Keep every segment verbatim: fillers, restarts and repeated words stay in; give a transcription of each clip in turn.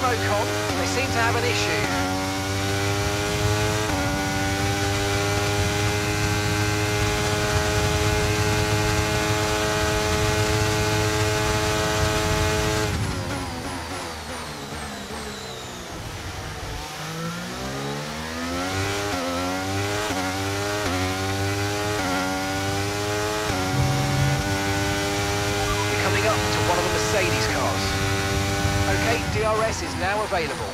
Ocon. They seem to have an issue. Coming up to one of the Mercedes cars. Okay, D R S is now available.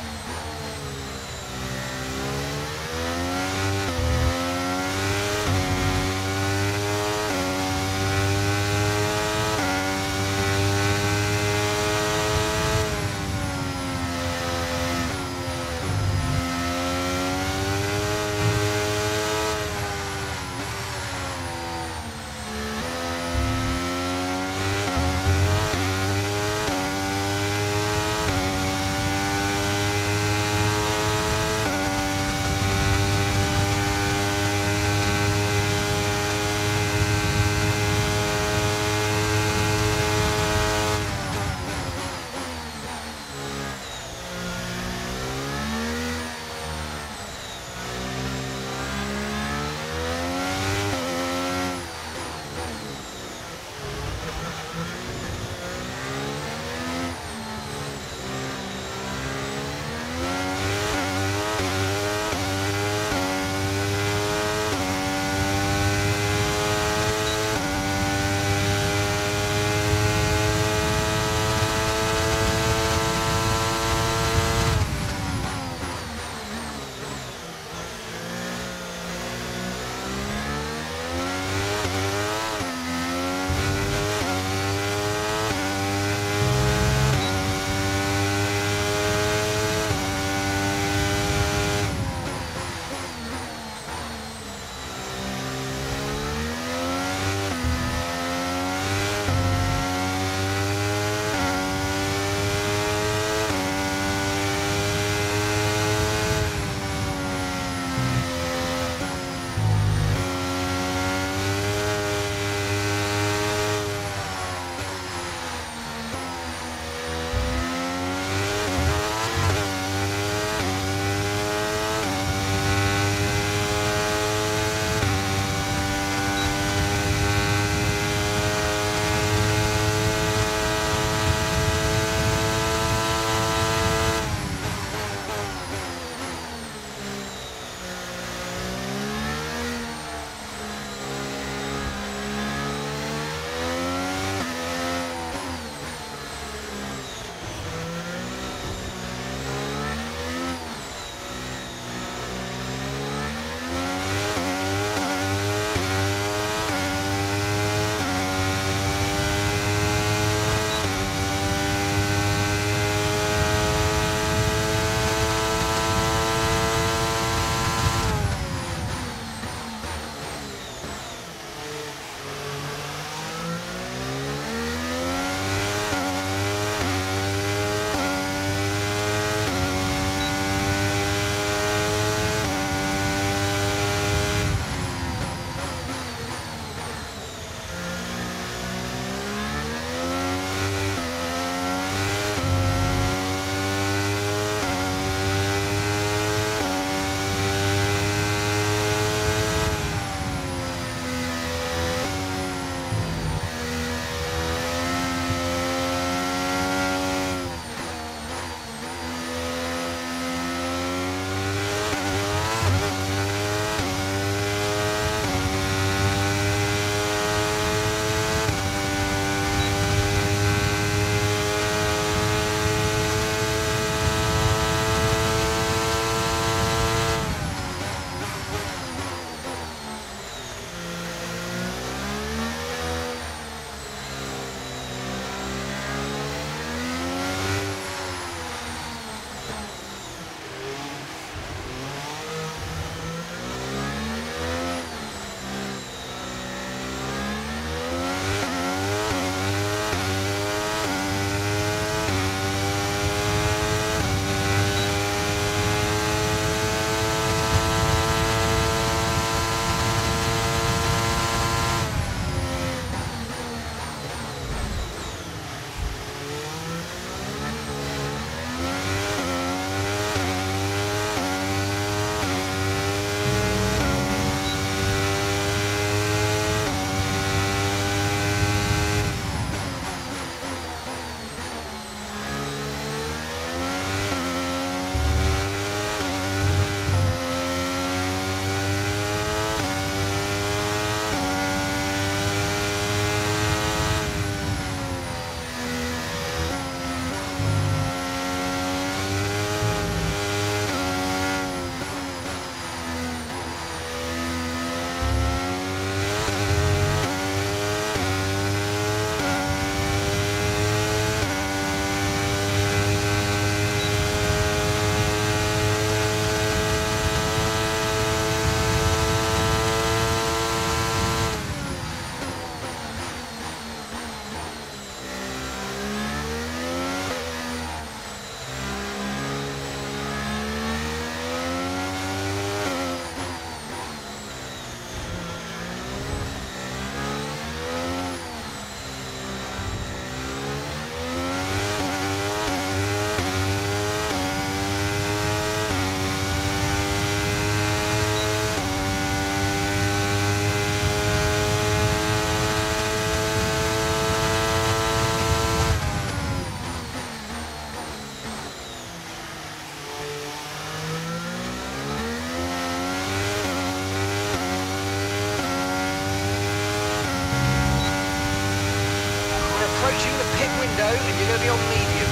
You're going to be on mediums.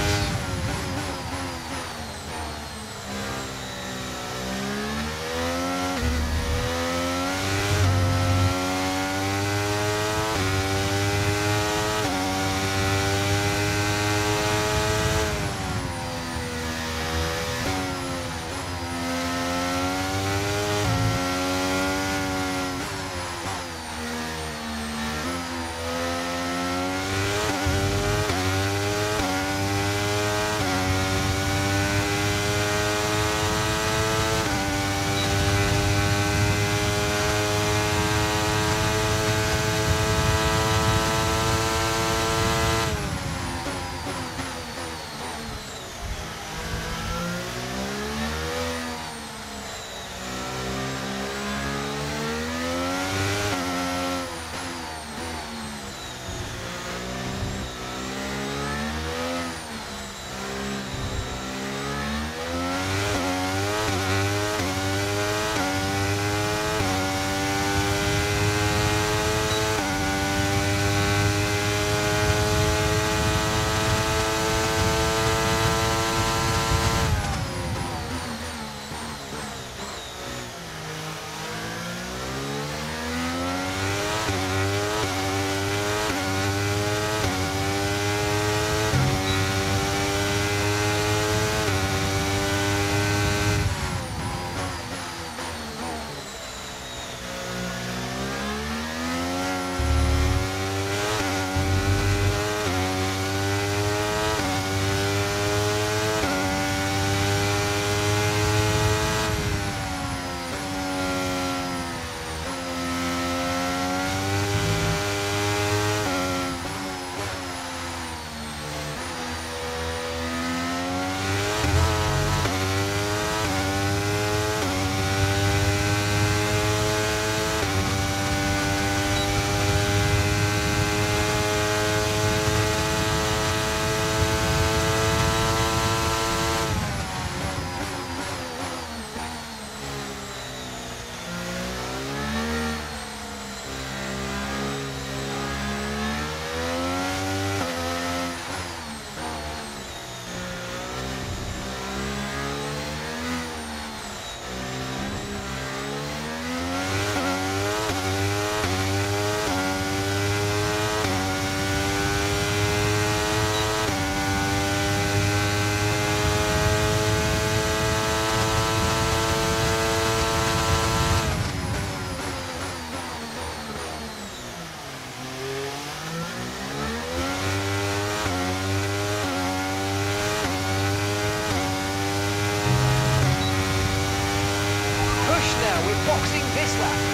Boxing this lap.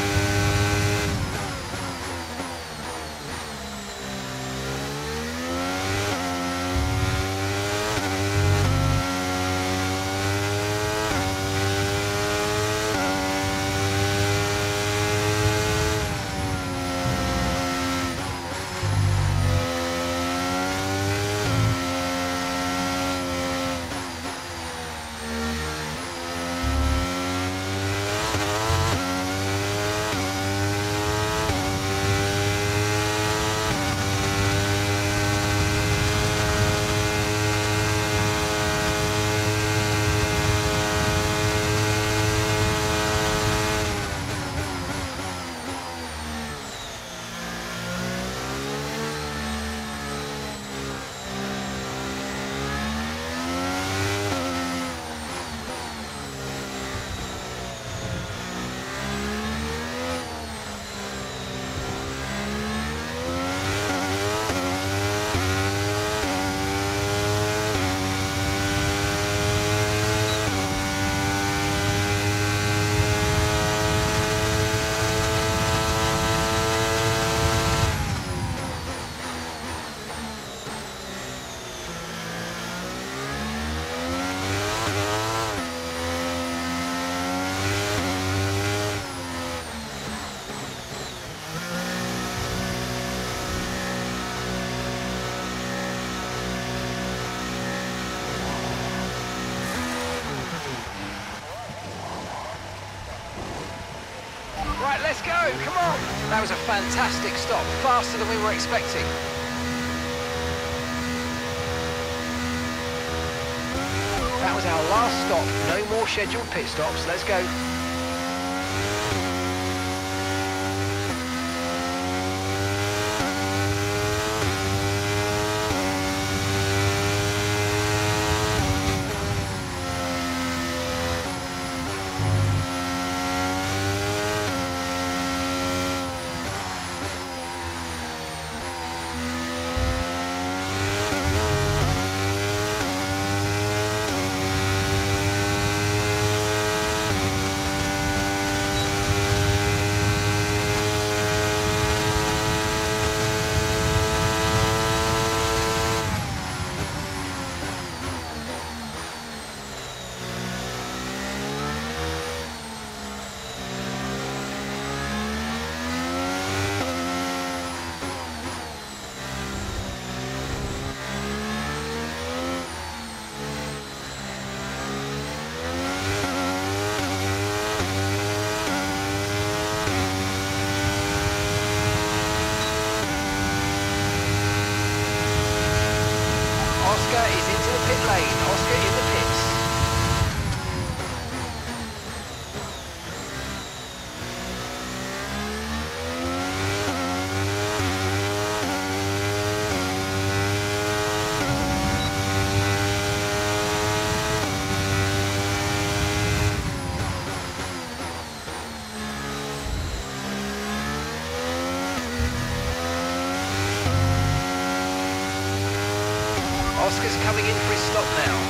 Right, let's go, come on! That was a fantastic stop, faster than we were expecting. That was our last stop. No more scheduled pit stops. Let's go. Oscar is into the pit lane. Oscar in the pits. Oscar's coming in for his stop now.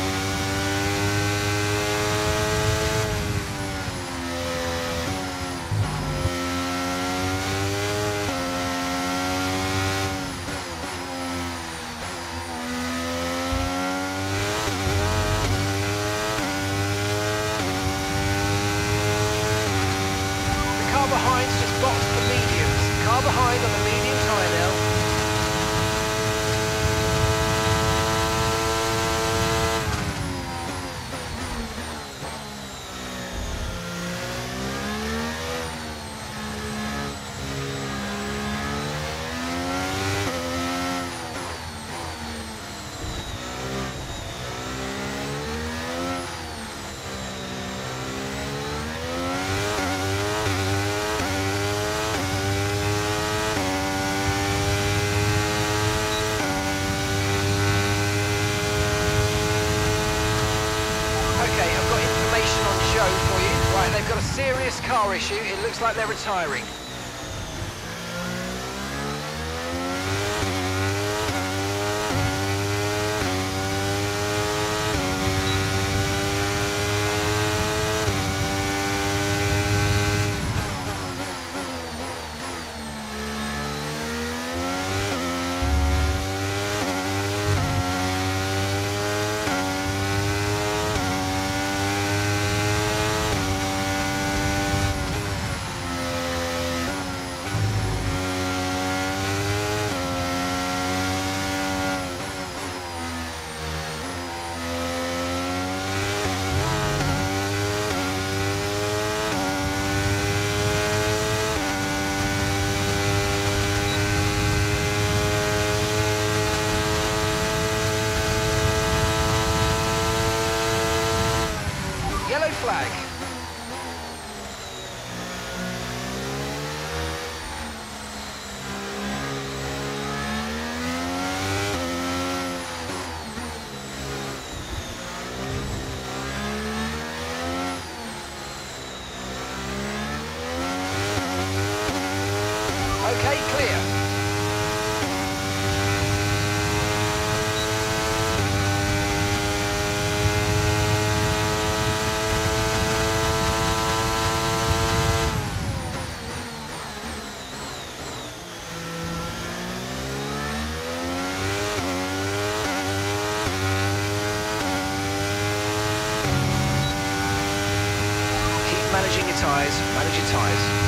The car behind's just boxed the mediums. Car behind on the medium tyre now. They've got a serious car issue. It looks like they're retiring. Yellow flag. Okay, clear. Managing your tyres, manage your tyres.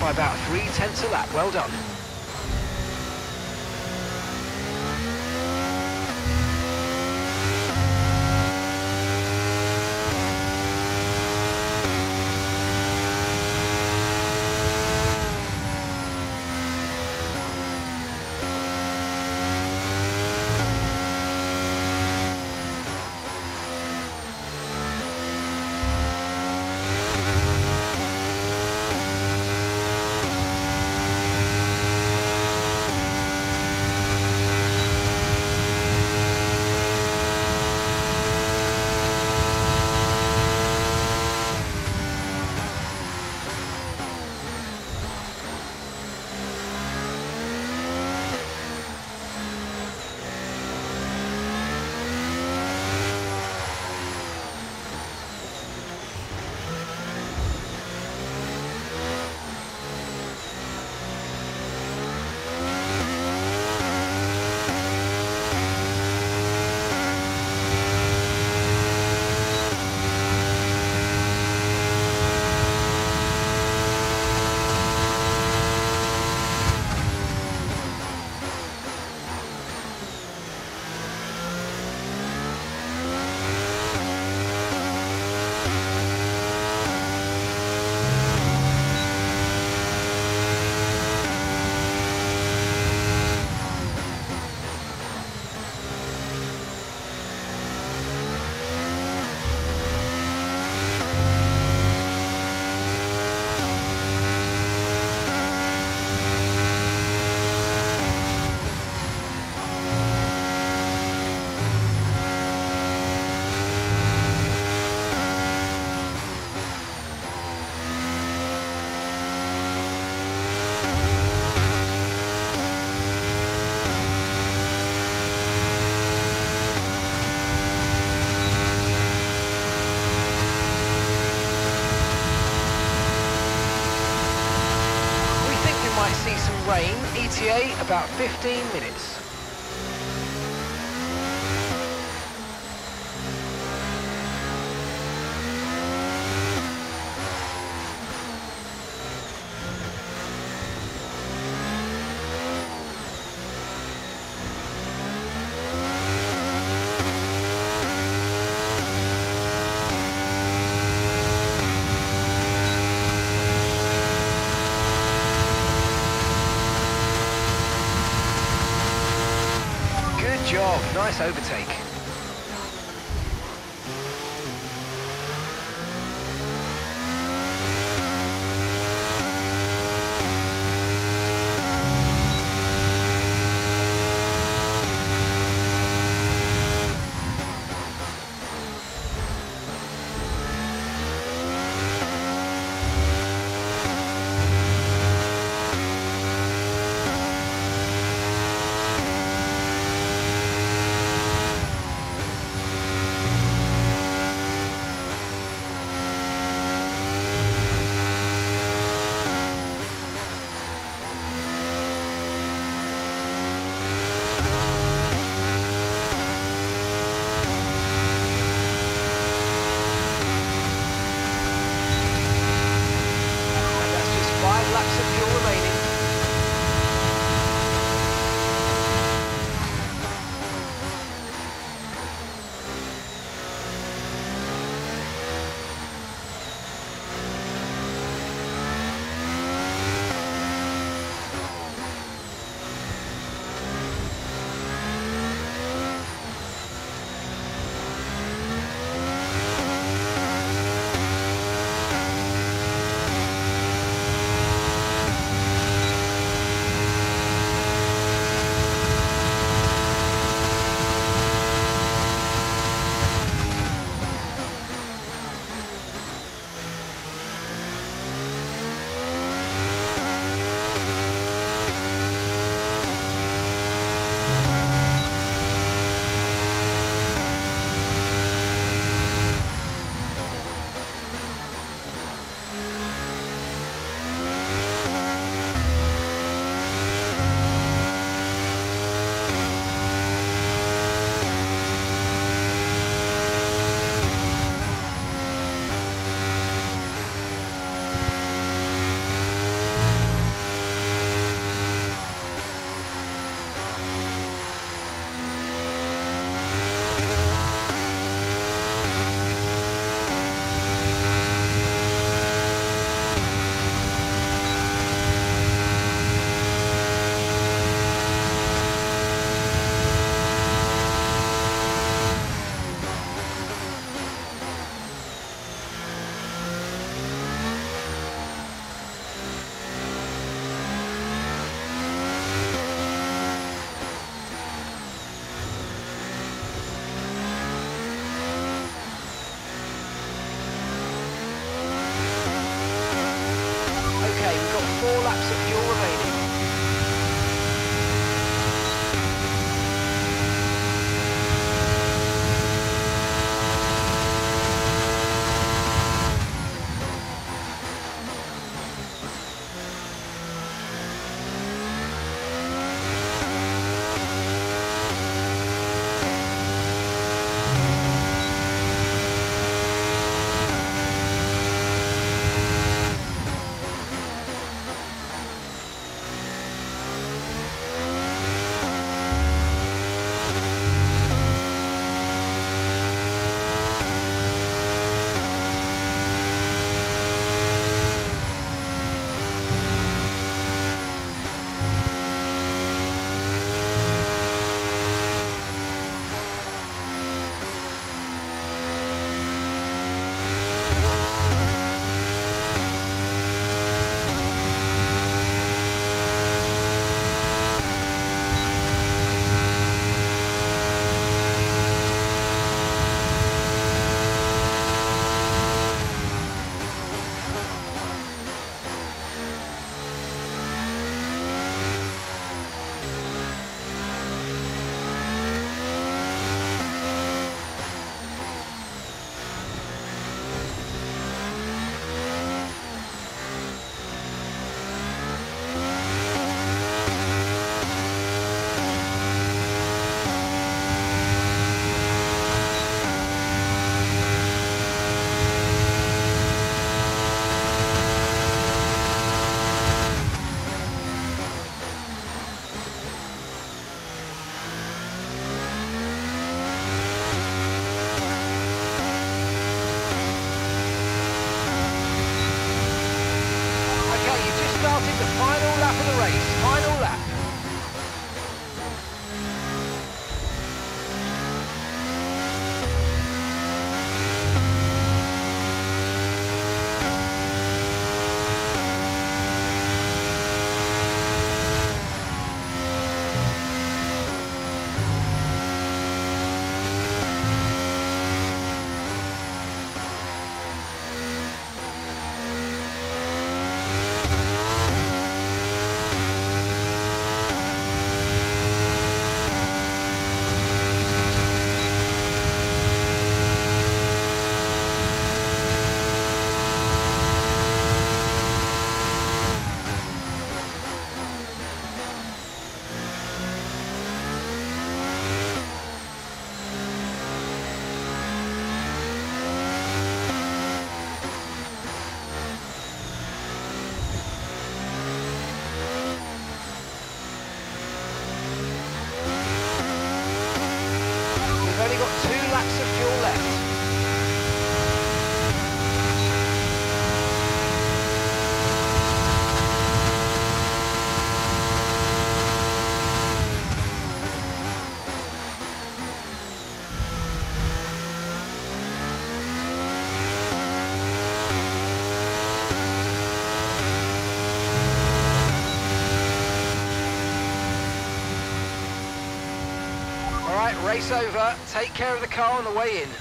by about three tenths a lap. Well done. Rain, E T A about fifteen minutes. Good job, nice overtake. Race over. Take care of the car on the way in.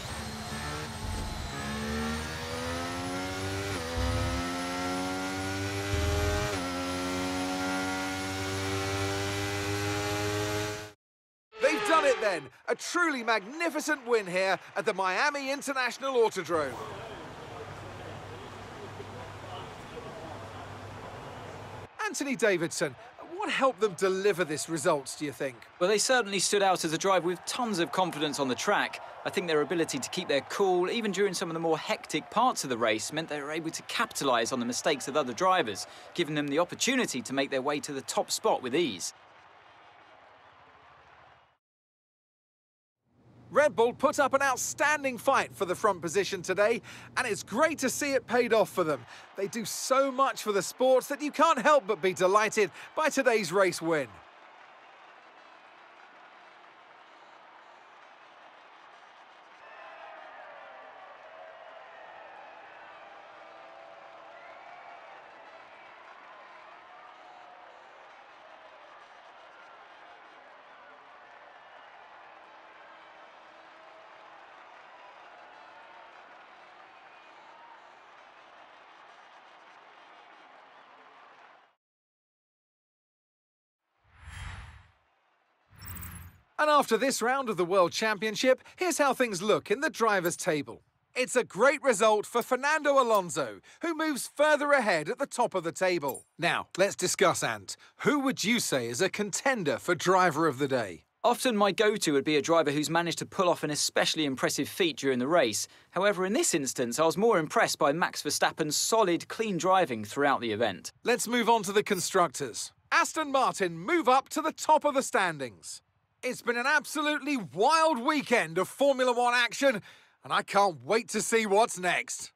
They've done it then. A truly magnificent win here at the Miami International Autodrome. Anthony Davidson, what helped them deliver this result, do you think? Well, they certainly stood out as a driver with tons of confidence on the track. I think their ability to keep their cool, even during some of the more hectic parts of the race, meant they were able to capitalise on the mistakes of other drivers, giving them the opportunity to make their way to the top spot with ease. Red Bull put up an outstanding fight for the front position today, and it's great to see it paid off for them. They do so much for the sport that you can't help but be delighted by today's race win. And after this round of the World Championship, here's how things look in the drivers' table. It's a great result for Fernando Alonso, who moves further ahead at the top of the table. Now, let's discuss, Ant. Who would you say is a contender for Driver of the Day? Often my go-to would be a driver who's managed to pull off an especially impressive feat during the race. However, in this instance, I was more impressed by Max Verstappen's solid, clean driving throughout the event. Let's move on to the constructors. Aston Martin move up to the top of the standings. It's been an absolutely wild weekend of Formula One action, and I can't wait to see what's next.